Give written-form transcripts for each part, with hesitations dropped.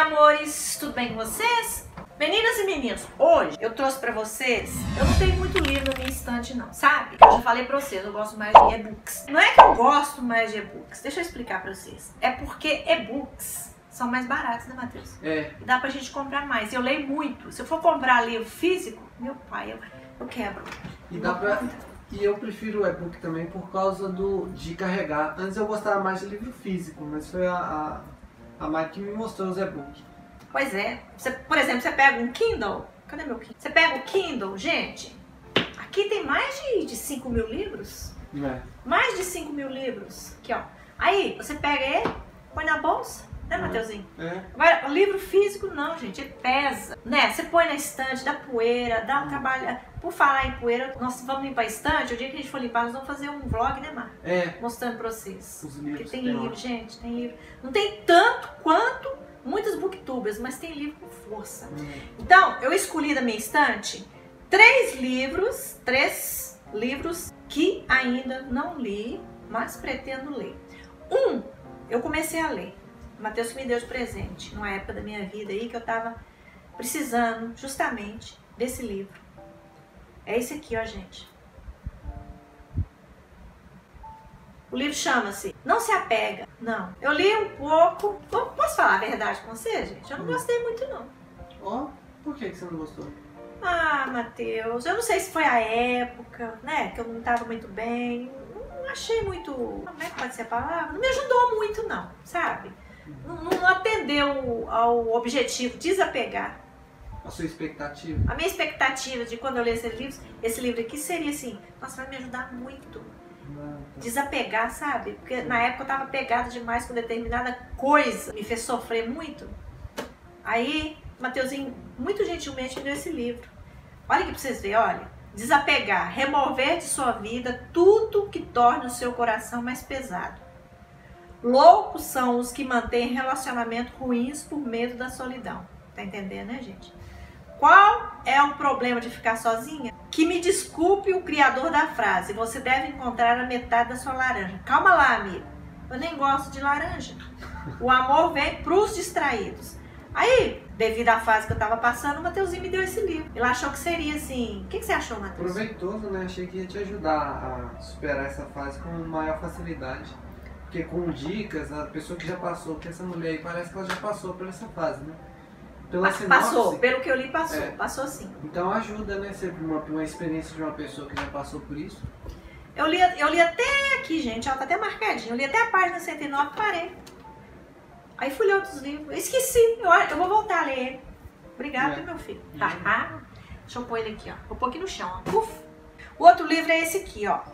amores, tudo bem com vocês? Meninas e meninos, hoje eu trouxe pra vocês, eu não tenho muito livro na minha estante não, sabe? Eu já falei pra vocês, eu gosto mais de e-books. Não é que eu gosto mais de e-books, deixa eu explicar pra vocês. É porque e-books são mais baratos, né, Matheus? É. E dá pra gente comprar mais. Eu leio muito. Se eu for comprar livro físico, meu pai, eu quebro. E eu prefiro o e-book também por causa de carregar. Antes eu gostava mais de livro físico, mas foi a Mari que me mostrou os e-books. Pois é. Por exemplo, você pega um Kindle. Cadê meu Kindle? Você pega o Kindle, gente. Aqui tem mais de 5 mil livros. É. Mais de 5 mil livros. Aqui, ó. Aí, você pega ele, põe na bolsa. Né, Matheusinho? É. Agora, o livro físico não, gente, ele pesa, né? Você põe na estante, dá poeira, dá um trabalho. Por falar em poeira, nós vamos limpar a estante, o dia que a gente for limpar, nós vamos fazer um vlog, né, Mar? É. Mostrando pra vocês. Os livros. Porque tem livro, gente, tem livro. Não tem tanto quanto muitos booktubers, mas tem livro com força. Então, eu escolhi da minha estante 3 livros que ainda não li, mas pretendo ler. Eu comecei a ler. O Matheus me deu de presente, numa época da minha vida aí que eu tava precisando justamente desse livro. É esse aqui, ó, gente. O livro chama-se Não Se Apega. Não. Eu li um pouco. Posso falar a verdade com você, gente? Eu não gostei muito, não. Ó, por que você não gostou? Ah, Matheus, eu não sei se foi a época, né? Que eu não tava muito bem. Não achei muito... Como é que pode ser a palavra? Não me ajudou muito, não, sabe? Não atendeu ao objetivo, desapegar. A sua expectativa? A minha expectativa de quando eu ler esse livro aqui seria assim, nossa, vai me ajudar muito. Desapegar, sabe? Porque na época eu tava pegada demais com determinada coisa, me fez sofrer muito. Aí, Matheusinho, muito gentilmente me deu esse livro. Olha aqui pra vocês verem, olha. Desapegar, remover de sua vida tudo que torne o seu coração mais pesado. Loucos são os que mantêm relacionamentos ruins por medo da solidão. Tá entendendo, né, gente? Qual é o problema de ficar sozinha? Que me desculpe o criador da frase. Você deve encontrar a metade da sua laranja. Calma lá, amigo. Eu nem gosto de laranja. O amor vem pros distraídos. Aí, devido à fase que eu tava passando, o Matheusinho me deu esse livro. Ele achou que seria assim... O que você achou, Matheus? Proveitoso, né? Achei que ia te ajudar a superar essa fase com maior facilidade. Porque com dicas, a pessoa que já passou, porque essa mulher aí parece que ela já passou por essa fase, né? Pela sinopse, passou, pelo que eu li, passou. É. Passou sim. Então ajuda, né? Sempre uma experiência de uma pessoa que já passou por isso. Eu li até aqui, gente, ó, tá até marcadinho. Eu li até a página 109 e parei. Aí fui ler outros livros. Eu esqueci, eu vou voltar a ler ele. Obrigada, meu filho. Deixa eu pôr ele aqui, ó. Vou pôr aqui no chão, ó. Uf. O outro livro é esse aqui, ó.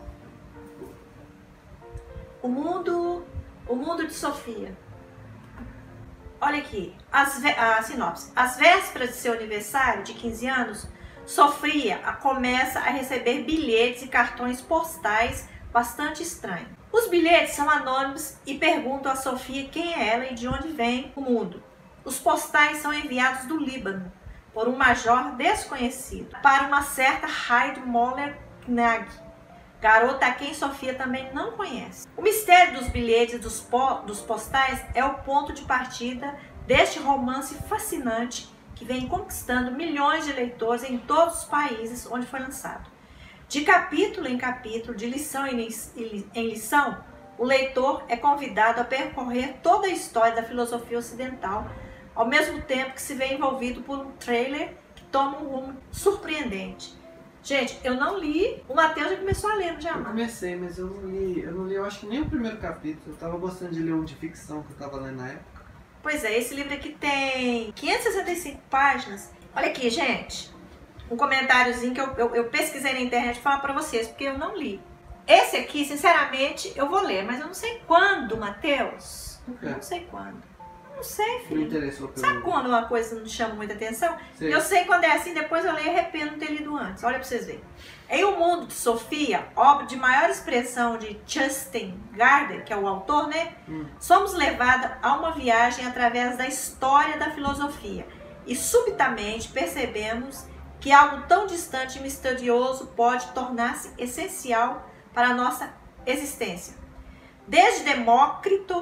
O Mundo de Sofia. Olha aqui, a sinopse. Às vésperas de seu aniversário de 15 anos, Sofia começa a receber bilhetes e cartões postais bastante estranhos. Os bilhetes são anônimos e perguntam a Sofia quem é ela e de onde vem o mundo. Os postais são enviados do Líbano por um major desconhecido para uma certa Heidi Moller-Knag, garota a quem Sofia também não conhece. O mistério dos bilhetes e dos postais é o ponto de partida deste romance fascinante que vem conquistando milhões de leitores em todos os países onde foi lançado. De capítulo em capítulo, de lição em lição, o leitor é convidado a percorrer toda a história da filosofia ocidental, ao mesmo tempo que se vê envolvido por um trailer que toma um rumo surpreendente. Gente, eu não li, o Matheus já começou a ler, não já? Eu comecei, mas eu não li, eu acho que nem o primeiro capítulo. Eu tava gostando de ler um de ficção que eu tava lendo na época. Pois é, esse livro aqui tem 565 páginas. Olha aqui, gente, um comentáriozinho que eu pesquisei na internet e falar pra vocês, porque eu não li. Esse aqui, sinceramente, eu vou ler, mas eu não sei quando, Matheus. Não sei quando. Não sei, filho. Me interessou pelo... Sabe quando uma coisa não chama muita atenção? Sei. Eu sei quando é assim, depois eu leio e arrependo não ter lido antes. Olha pra vocês verem. Em O Mundo de Sofia, obra de maior expressão de Justin Gardner, que é o autor, né? Somos levados a uma viagem através da história da filosofia. E subitamente percebemos que algo tão distante e misterioso pode tornar-se essencial para a nossa existência. Desde Demócrito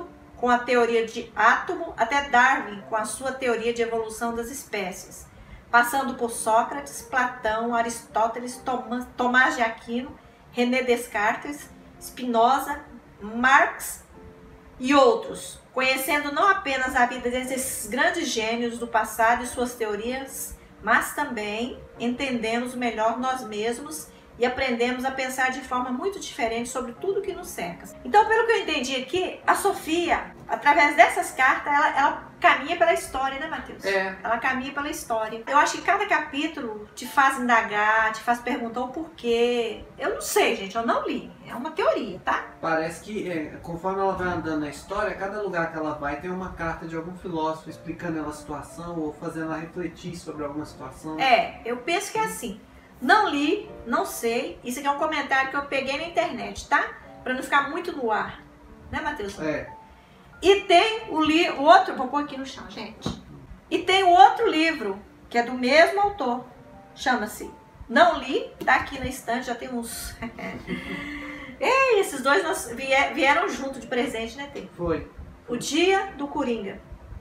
com a teoria de átomo, até Darwin com a sua teoria de evolução das espécies, passando por Sócrates, Platão, Aristóteles, Tomás de Aquino, René Descartes, Spinoza, Marx e outros, conhecendo não apenas a vida desses grandes gênios do passado e suas teorias, mas também entendemos melhor nós mesmos e aprendemos a pensar de forma muito diferente sobre tudo que nos cerca. Então, pelo que eu entendi aqui, a Sofia, através dessas cartas, ela caminha pela história, né, Matheus? É. Ela caminha pela história. Eu acho que cada capítulo te faz indagar, te faz perguntar o porquê. Eu não sei, gente, eu não li. É uma teoria, tá? Parece que, conforme ela vai andando na história, cada lugar que ela vai tem uma carta de algum filósofo explicando ela a situação ou fazendo ela refletir sobre alguma situação. Eu penso que é assim. Não li, não sei. Isso aqui é um comentário que eu peguei na internet, tá? Pra não ficar muito no ar. Né, Matheus? E tem o outro, vou pôr aqui no chão, gente. E tem o outro livro, que é do mesmo autor. Chama-se Não Li, tá aqui na estante, já tem uns... Ei, esses dois vieram junto de presente, né, Tê? Foi. O Dia do Coringa.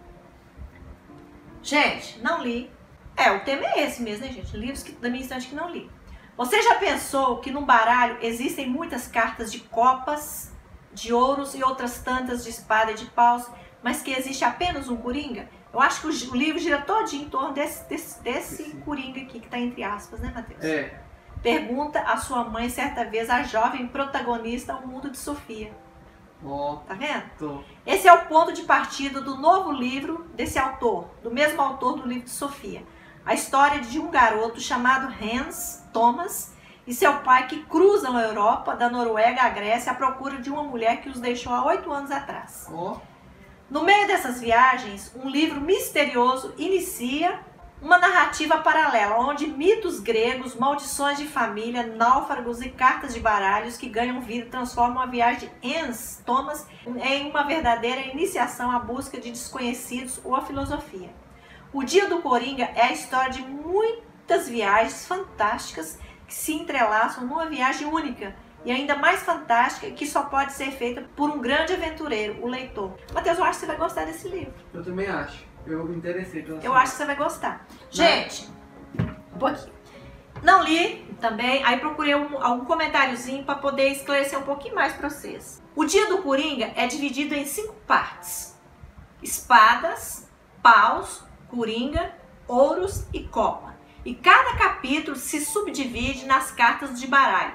Gente, não li. O tema é esse mesmo, né, gente? Livros da minha estante que não li. Você já pensou que num baralho existem muitas cartas de copas, de ouros e outras tantas de espada e de paus, mas que existe apenas um Coringa? Eu acho que o livro gira todinho em torno desse Coringa aqui, que tá entre aspas, né, Matheus? Pergunta a sua mãe certa vez, a jovem protagonista ao mundo de Sofia. Tá vendo? Esse é o ponto de partida do novo livro desse autor, do mesmo autor do livro de Sofia. A história de um garoto chamado Hans Thomas e seu pai que cruzam a Europa, da Noruega à Grécia, à procura de uma mulher que os deixou há 8 anos atrás. No meio dessas viagens, um livro misterioso inicia uma narrativa paralela, onde mitos gregos, maldições de família, náufragos e cartas de baralhos que ganham vida transformam a viagem de Hans Thomas em uma verdadeira iniciação à busca de desconhecidos ou à filosofia. O Dia do Coringa é a história de muitas viagens fantásticas que se entrelaçam numa viagem única e ainda mais fantástica que só pode ser feita por um grande aventureiro, o leitor. Matheus, eu acho que você vai gostar desse livro. Eu também acho. Eu me interessei pela Eu acho que você vai gostar. Gente, um pouquinho. Não li também, aí procurei algum comentáriozinho para poder esclarecer um pouquinho mais para vocês. O Dia do Coringa é dividido em 5 partes: espadas, paus, coringa, ouros e copa. E cada capítulo se subdivide nas cartas de baralho,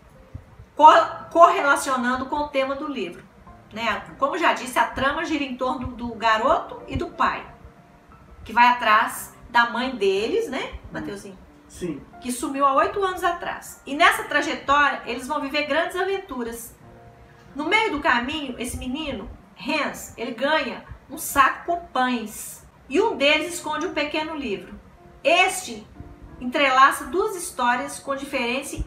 correlacionando com o tema do livro. Né? Como já disse, a trama gira em torno do garoto e do pai, que vai atrás da mãe deles, né, Mateuzinho? Sim. Que sumiu há 8 anos atrás. E nessa trajetória, eles vão viver grandes aventuras. No meio do caminho, esse menino, Hans, ele ganha um saco com pães. E um deles esconde um pequeno livro. Este entrelaça 2 histórias com diferença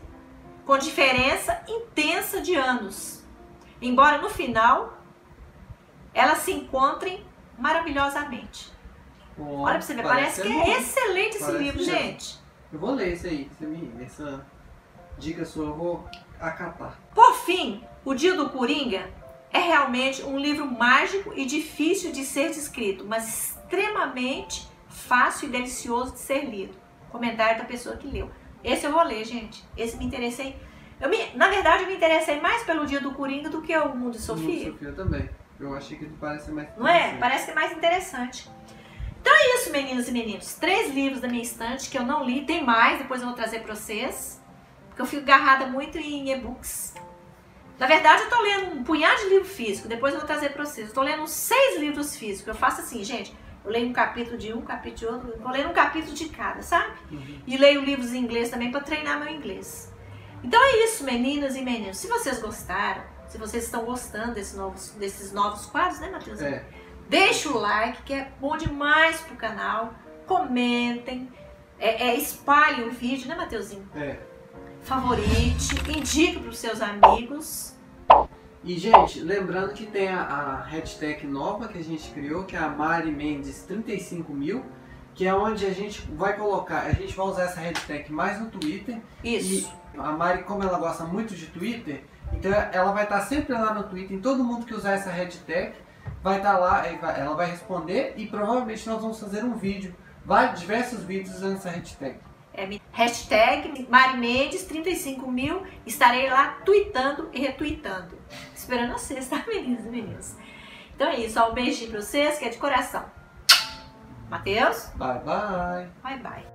intensa de anos. Embora no final, elas se encontrem maravilhosamente. Olha pra você ver, parece que é excelente esse livro, gente. Eu vou ler esse aí, essa dica sua eu vou acatar. Por fim, O Dia do Coringa é realmente um livro mágico e difícil de ser descrito, mas extremamente fácil e delicioso de ser lido. Comentário da pessoa que leu. Esse eu vou ler, gente. Esse me interessei. Na verdade, eu me interessei mais pelo Dia do Coringa do que o Mundo de Sofia. O Mundo de Sofia também. Eu achei que ele parece mais interessante. Não é? Parece que é mais interessante. Então é isso, meninas e meninos. 3 livros da minha estante que eu não li. Tem mais, depois eu vou trazer pra vocês. Porque eu fico agarrada muito em e-books. Na verdade, eu tô lendo um punhado de livro físico. Depois eu vou trazer pra vocês. Eu tô lendo uns 6 livros físicos. Eu faço assim, gente. Eu leio um capítulo de um, capítulo de outro. Eu vou lendo um capítulo de cada, sabe? E leio livros em inglês também pra treinar meu inglês. Então é isso, meninas e meninos. Se vocês gostaram, se vocês estão gostando desses novos quadros, né, Matheus? Deixa o like, que é bom demais pro canal. Comentem. Espalhem o vídeo, né, Mateuzinho? Favorite, indique pros seus amigos. E, gente, lembrando que tem a hashtag nova que a gente criou, que é a Mari Mendes 35.000, que é onde a gente vai colocar, a gente vai usar essa hashtag mais no Twitter. Isso. E a Mari, como ela gosta muito de Twitter, então ela vai estar sempre lá no Twitter, em todo mundo que usar essa hashtag, vai estar lá, ela vai responder e provavelmente nós vamos fazer um vídeo, diversos vídeos usando essa hashtag. Hashtag Mari Mendes 35.000, estarei lá tweetando e retweetando. Esperando vocês, tá, meninas e meninos? Então é isso, ó, um beijinho pra vocês, que é de coração. Matheus? Bye, bye. Bye, bye.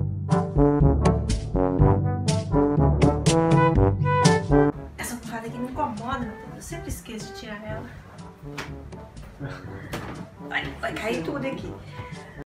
Essa almofada aqui me incomoda, Matheus. Eu sempre esqueço de tirar ela. Vai cair tudo aqui.